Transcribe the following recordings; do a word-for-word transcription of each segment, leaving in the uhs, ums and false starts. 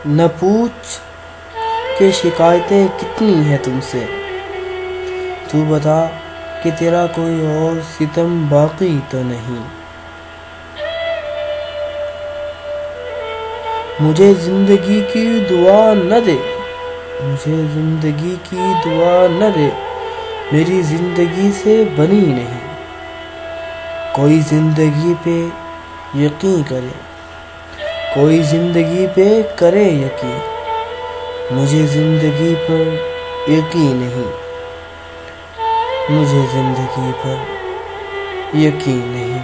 نہ پوچھ کہ شکایتیں کتنی ہیں تم سے، تو بتا کہ تیرا کوئی اور ستم باقی تو نہیں۔ مجھے زندگی کی دعا نہ دے، مجھے زندگی کی دعا نہ دے، میری زندگی سے بنی نہیں۔ کوئی زندگی پہ یقین کرے، کوئی زندگی پہ کرے یقین، مجھے زندگی پر یقین نہیں، مجھے زندگی پر یقین نہیں۔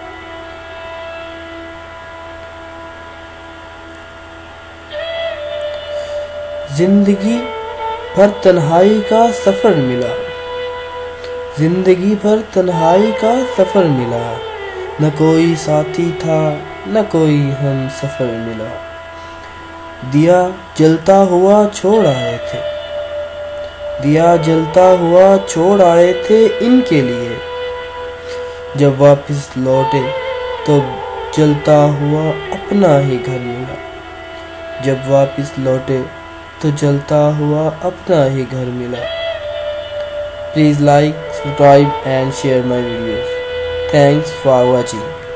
زندگی بھر تنہائی کا سفر ملا، زندگی بھر تنہائی کا سفر ملا، نہ کوئی ساتھی تھا نہ کوئی ہم سفر ملا۔ دیا جلتا ہوا چھوڑ آئے تھے، دیا جلتا ہوا چھوڑ آئے تھے ان کے لیے، جب واپس لوٹے تو جلتا ہوا اپنا ہی گھر ملا، جب واپس لوٹے تو جلتا ہوا اپنا ہی گھر ملا۔ Please like, subscribe and share my videos. Thanks for watching.